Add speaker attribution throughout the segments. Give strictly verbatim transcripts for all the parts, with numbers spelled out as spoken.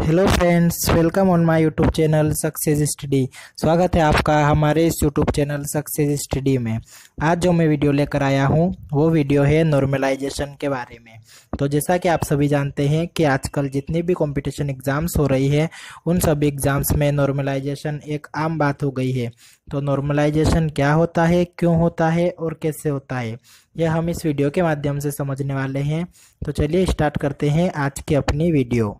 Speaker 1: Hello friends, welcome on my YouTube channel success study. स्वागत है आपका हमारे इस यूट्यूब चैनल सक्सेस स्टडी में। आज जो मैं वीडियो लेकर आया हूं वो वीडियो है नॉर्मलाइजेशन के बारे में। तो जैसा कि आप सभी जानते हैं कि आजकल जितनी भी कंपटीशन एग्जाम्स हो रही है उन सभी एग्जाम्स में नॉर्मलाइजेशन एक आम बात हो गई है। तो नॉर्मलाइजेशन क्या होता है, क्यों होता है और कैसे होता है, यह हम इस वीडियो के माध्यम से समझने वाले हैं। तो चलिए स्टार्ट करते हैं आज की अपनी वीडियो।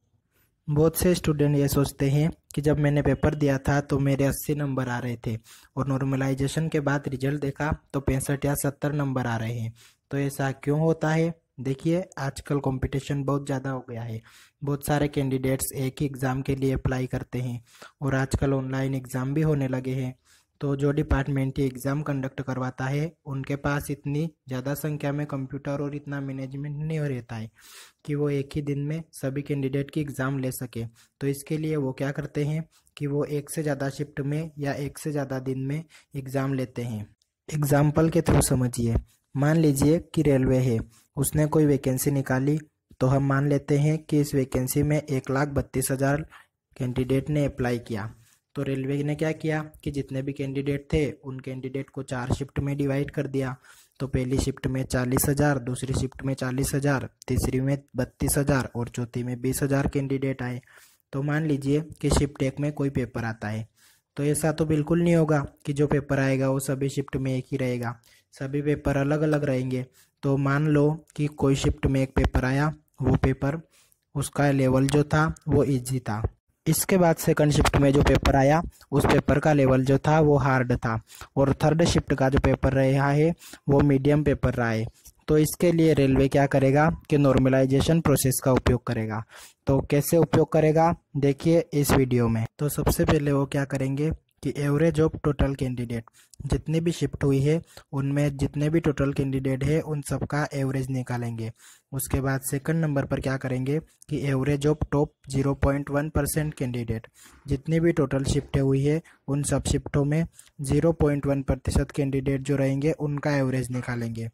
Speaker 1: बहुत से स्टूडेंट ये सोचते हैं कि जब मैंने पेपर दिया था तो मेरे अस्सी नंबर आ रहे थे और नॉर्मलाइजेशन के बाद रिजल्ट देखा तो पैंसठ या सत्तर नंबर आ रहे हैं। तो ऐसा क्यों होता है? देखिए, आजकल कंपटीशन बहुत ज़्यादा हो गया है। बहुत सारे कैंडिडेट्स एक ही एग्ज़ाम के लिए अप्लाई करते हैं और आजकल ऑनलाइन एग्ज़ाम भी होने लगे हैं। तो जो डिपार्टमेंट ये एग्ज़ाम कंडक्ट करवाता है उनके पास इतनी ज़्यादा संख्या में कंप्यूटर और इतना मैनेजमेंट नहीं हो रहता है कि वो एक ही दिन में सभी कैंडिडेट की एग्ज़ाम ले सके। तो इसके लिए वो क्या करते हैं कि वो एक से ज़्यादा शिफ्ट में या एक से ज़्यादा दिन में एग्ज़ाम लेते हैं। एग्जाम्पल के थ्रू समझिए। मान लीजिए कि रेलवे है, उसने कोई वैकेंसी निकाली, तो हम मान लेते हैं कि इस वैकेंसी में एक लाख बत्तीस हज़ार कैंडिडेट ने अप्लाई किया। तो रेलवे ने क्या किया कि जितने भी कैंडिडेट थे उन कैंडिडेट को चार शिफ्ट में डिवाइड कर दिया। तो पहली शिफ्ट में चालीस हज़ार, दूसरी शिफ्ट में चालीस हज़ार, तीसरी में बत्तीस हज़ार और चौथी में बीस हज़ार कैंडिडेट आए। तो मान लीजिए कि शिफ्ट एक में कोई पेपर आता है, तो ऐसा तो बिल्कुल नहीं होगा कि जो पेपर आएगा वो सभी शिफ्ट में एक ही रहेगा, सभी पेपर अलग अलग रहेंगे। तो मान लो कि कोई शिफ्ट में एक पेपर आया, वो पेपर उसका लेवल जो था वो इजी था। इसके बाद सेकंड शिफ्ट में जो पेपर आया उस पेपर का लेवल जो था वो हार्ड था और थर्ड शिफ्ट का जो पेपर रहा है वो मीडियम पेपर रहा है। तो इसके लिए रेलवे क्या करेगा कि नॉर्मलाइजेशन प्रोसेस का उपयोग करेगा। तो कैसे उपयोग करेगा देखिए इस वीडियो में। तो सबसे पहले वो क्या करेंगे कि एवरेज ऑफ टोटल कैंडिडेट, जितनी भी शिफ्ट हुई है उनमें जितने भी टोटल कैंडिडेट है उन सबका एवरेज निकालेंगे। उसके बाद सेकंड नंबर पर क्या करेंगे कि average of top zero point one percent candidate, जितनी भी टोटल शिफ्टें हुई है उन सब शिफ्टों में ज़ीरो पॉइंट वन प्रतिशत कैंडिडेट जो रहेंगे उनका एवरेज निकालेंगे।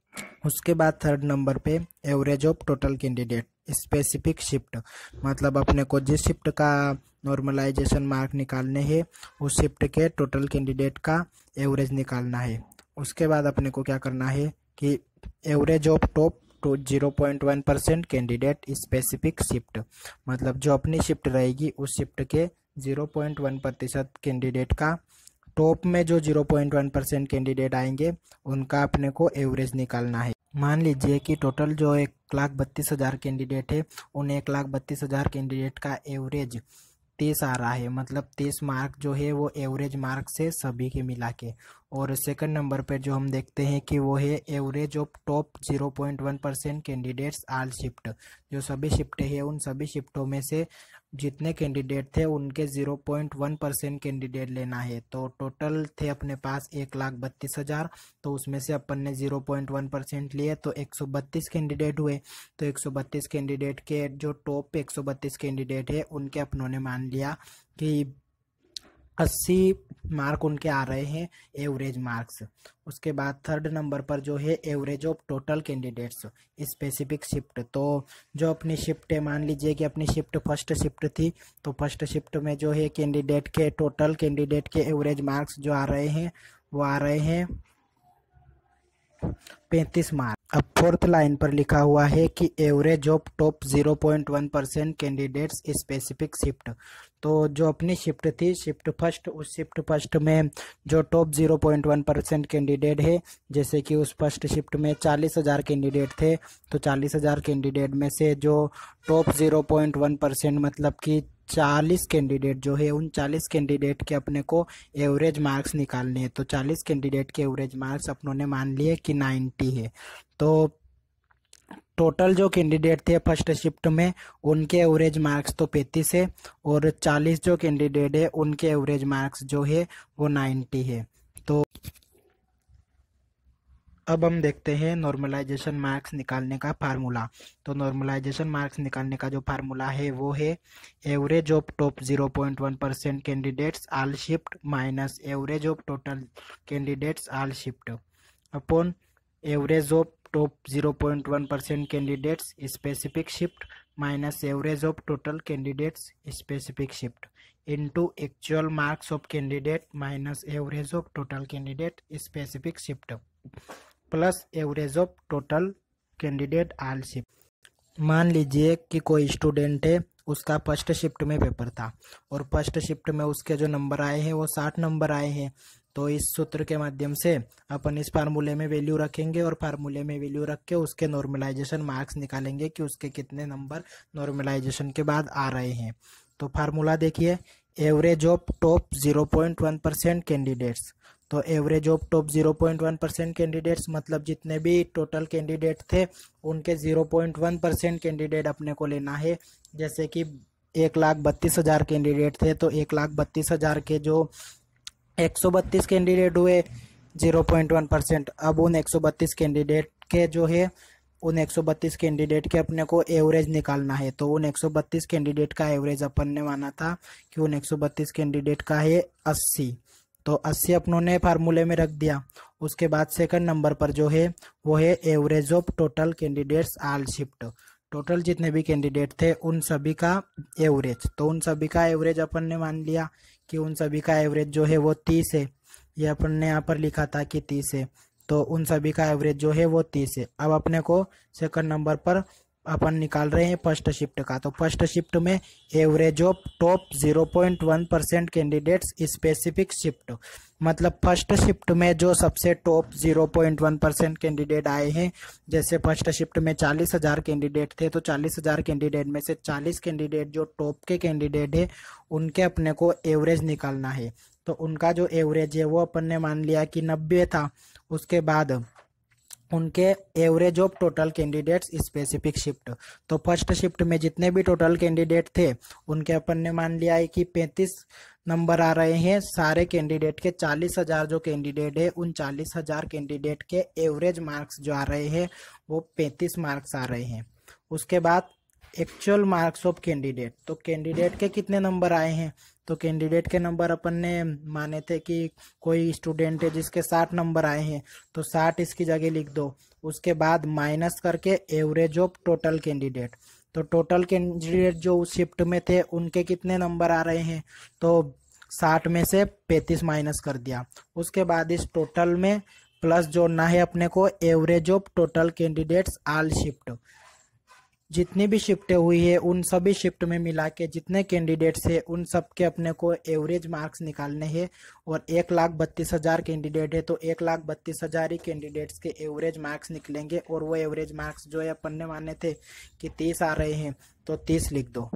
Speaker 1: उसके बाद थर्ड नंबर पे average of total candidate specific shift, मतलब अपने को जिस शिफ्ट का नॉर्मलाइजेशन मार्क निकालने हैं उस शिफ्ट के टोटल कैंडिडेट का एवरेज निकालना है। उसके बाद अपने को क्या करना है कि average of top two zero point one percent candidate specific shift, मतलब जो अपनी शिफ्ट रहेगी उस शिफ्ट के ज़ीरो पॉइंट वन प्रतिशत कैंडिडेट का टॉप में जो zero point one percent candidate आएंगे उनका अपने को एवरेज निकालना है। मान लीजिए कि टोटल जो एक लाख बत्तीस हज़ार कैंडिडेट है उन एक लाख बत्तीस हज़ार कैंडिडेट का एवरेज तीस आ रहा है, मतलब तीस मार्क जो है वो एवरेज मार्क से सभी के मिला के। और सेकंड नंबर पर जो हम देखते हैं कि वो है average of top zero point one percent candidates all shift, जो सभी शिफ्टें हैं उन सभी शिफ्टों में से जितने कैंडिडेट थे उनके zero point one percent candidate लेना है। तो टोटल थे अपने पास एक लाख बत्तीस हज़ार, तो उसमें से अपन ने ज़ीरो पॉइंट वन परसेंट लिए तो एक सौ बत्तीस कैंडिडेट हुए। तो एक सौ बत्तीस कैंडिडेट के जो टॉप एक सौ बत्तीस कैंडिडेट है उनके अपनों ने मान लिया कि अस्सी मार्क उनके आ रहे हैं एवरेज मार्क्स। उसके बाद थर्ड नंबर पर जो है average of total candidates specific shift, तो जो अपनी शिफ्ट है, मान लीजिए कि अपनी शिफ्ट फर्स्ट शिफ्ट थी, तो फर्स्ट शिफ्ट में जो है कैंडिडेट के टोटल कैंडिडेट के एवरेज मार्क्स जो आ रहे हैं वो आ रहे हैं पैंतीस मार्क। अब फोर्थ लाइन पर लिखा हुआ है कि average of top zero point one percent candidates specific shift, तो जो अपनी शिफ्ट थी शिफ्ट फर्स्ट, उस शिफ्ट फर्स्ट में जो top zero point one percent candidate है, जैसे कि उस फर्स्ट शिफ्ट में चालीस हज़ार कैंडिडेट थे, तो चालीस हज़ार कैंडिडेट में से जो top zero point one percent मतलब कि चालीस कैंडिडेट जो है उन चालीस कैंडिडेट के अपने को एवरेज मार्क्स निकालने हैं। तो चालीस कैंडिडेट के एवरेज मार्क्स अपनों ने मान लिए कि नब्बे है। तो टोटल जो कैंडिडेट थे फर्स्ट शिफ्ट में उनके एवरेज मार्क्स तो पैंतीस है और चालीस जो कैंडिडेट है उनके एवरेज मार्क्स जो है वो नब्बे है। तो अब हम देखते हैं नॉर्मलाइजेशन मार्क्स निकालने का फार्मूला। तो नॉर्मलाइजेशन मार्क्स निकालने का जो फार्मूला है वो है average of top zero point one percent candidates all shift minus average of total candidates all shift upon average of top zero point one percent candidates specific shift minus average of total candidates specific shift into actual marks of candidate minus average of total candidate specific shift plus average of total candidate all shift. मान लीजिए कि कोई student है, उसका first shift में paper था और first shift में उसके जो नंबर आए हैं वो साठ नंबर आए हैं। तो इस सूत्र के माध्यम से अपन इस फार्मूले में वैल्यू रखेंगे और फार्मूले में वैल्यू रख के उसके नॉर्मलाइजेशन मार्क्स निकालेंगे कि उसके कितने नंबर नॉर्मलाइजेशन के बाद आ रहे हैं। तो फार्मूला देखिए, average of top zero point one percent candidates. तो average of top zero point one percent candidates मतलब जितने भी टोटल कैंडिडेट थे उनके zero point one percent candidate अपने को लेना है। जैसे कि एक लाख बत्तीस हजार कैंडिडेट थे तो एक लाख बत्तीस हजार के जो एक सौ बत्तीस कैंडिडेट हुए ज़ीरो पॉइंट वन परसेंट, अब उन एक सौ बत्तीस कैंडिडेट के जो है उन एक सौ बत्तीस कैंडिडेट के अपने को एवरेज निकालना है। तो उन एक सौ बत्तीस कैंडिडेट का एवरेज अपन ने माना था कि उन एक सौ बत्तीस कैंडिडेट का है अस्सी। तो अस्सी अपनों ने फार्मूले में रख दिया। उसके बाद सेकंड नंबर पर जो है वो है average of total candidates all shift. Total जितने भी कैंडिडेट थे उन सभी का एवरेज। तो उन सभी का एवरेज अपन ने मान लिया कि उन सभी का एवरेज जो है वो तीस है। ये अपन ने यहाँ पर लिखा था कि तीस है, तो उन सभी का एवरेज जो है वो तीस है। अब अपने को सेकंड नंबर पर अपन निकाल रहे हैं फर्स्ट शिफ्ट का। तो फर्स्ट शिफ्ट में average of top zero point one percent candidates specific shift मतलब फर्स्ट शिफ्ट में जो सबसे top zero point one percent candidate आए हैं। जैसे फर्स्ट शिफ्ट में चालीस हजार कैंडिडेट थे तो चालीस हजार कैंडिडेट में से चालीस कैंडिडेट जो टॉप के कैंडिडेट है उनके अपने को एवरेज निकालना है। तो उनका जो एवरेज है वो अपन ने मान लिया कि नब्बे था। उसके बाद उनके average of total candidates specific shift. तो फर्स्ट शिफ्ट में जितने भी टोटल कैंडिडेट थे उनके अपन ने मान लिया है कि पैंतीस नंबर आ रहे हैं सारे कैंडिडेट के। चालीस हजार जो कैंडिडेट है उन चालीस हजार कैंडिडेट के एवरेज मार्क्स जो आ रहे हैं वो पैंतीस मार्क्स आ रहे हैं। उसके बाद एक्चुअल मार्क्स ऑफ कैंडिडेट। तो कैंडिडेट के कितने नंबर आए हैं, तो कैंडिडेट के नंबर अपन ने माने थे कि कोई स्टूडेंट है जिसके साठ नंबर आए हैं तो साठ इसकी जगह लिख दो। उसके बाद माइनस करके एवरेज ऑफ टोटल कैंडिडेट। तो टोटल कैंडिडेट जो उस शिफ्ट में थे उनके कितने नंबर आ रहे हैं, तो साठ में से पैंतीस माइनस कर दिया। उसके बाद इस टोटल में प्लस जोड़ना है अपने को average of total candidates all shift. जितनी भी शिफ्टें हुई है उन सभी शिफ्ट में मिला के जितने कैंडिडेट्स है उन सब के अपने को एवरेज मार्क्स निकालने हैं। और एक लाख बत्तीस हजार कैंडिडेट है तो एक लाख बत्तीस हजार ही कैंडिडेट्स के एवरेज मार्क्स निकलेंगे। और वो एवरेज मार्क्स जो है अपन ने माने थे कि तीस आ रहे हैं तो तीस लिख दो।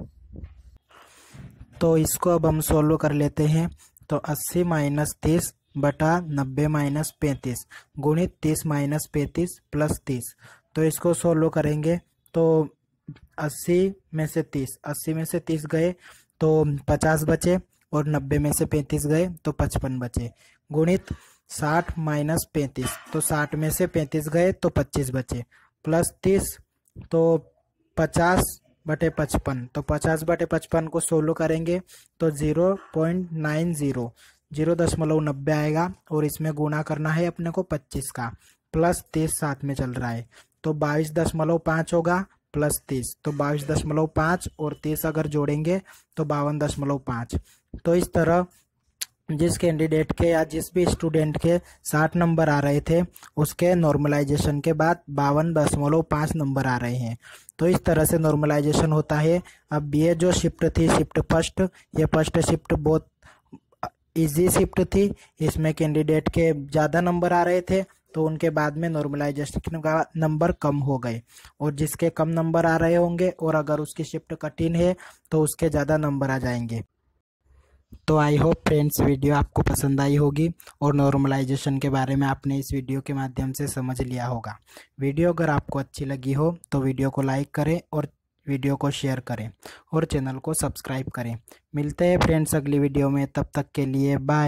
Speaker 1: तो इसको अब हम सोल्व कर लेते हैं। तो अस्सी माइनस तीस बटा नब्बे माइनस पैंतीस गुणित तीस माइनस पैंतीस प्लस तीस। तो इसको सोल्व करेंगे तो अस्सी में से तीस अस्सी में से तीस गए तो पचास बचे और नब्बे में से पैंतीस गए तो पचपन बचे गुणित साठ माइनस पैंतीस। तो साठ में से पैंतीस गए तो पच्चीस बचे प्लस तीस। तो पचास बटे पचपन। तो पचास बटे पचपन को सोल्व करेंगे तो zero point nine zero zero दशमलव नब्बे आएगा और इसमें गुणा करना है अपने को पच्चीस का प्लस तीस साथ में चल रहा है तो बाईस दशमलव पाँच होगा प्लस तीस। तो बाईस दशमलव पाँच और तीस अगर जोड़ेंगे तो बावन दशमलव पाँच। तो इस तरह जिस कैंडिडेट के या जिस भी स्टूडेंट के साठ नंबर आ रहे थे उसके नॉर्मलाइजेशन के बाद बावन दशमलव पाँच नंबर आ रहे हैं। तो इस तरह से नॉर्मलाइजेशन होता है। अब ये जो शिफ्ट थी शिफ्ट फर्स्ट, ये फर्स्ट शिफ्ट बहुत इजी शिफ्ट थी। इसमें कैंडिडेट के ज़्यादा नंबर आ रहे थे तो उनके बाद में नॉर्मलाइजेशन का नंबर कम हो गए। और जिसके कम नंबर आ रहे होंगे और अगर उसकी शिफ्ट कठिन है तो उसके ज़्यादा नंबर आ जाएंगे। तो आई होप फ्रेंड्स वीडियो आपको पसंद आई होगी और नॉर्मलाइजेशन के बारे में आपने इस वीडियो के माध्यम से समझ लिया होगा। वीडियो अगर आपको अच्छी लगी हो तो वीडियो को लाइक करें और वीडियो को शेयर करें और चैनल को सब्सक्राइब करें। मिलते हैं फ्रेंड्स अगली वीडियो में, तब तक के लिए बाय।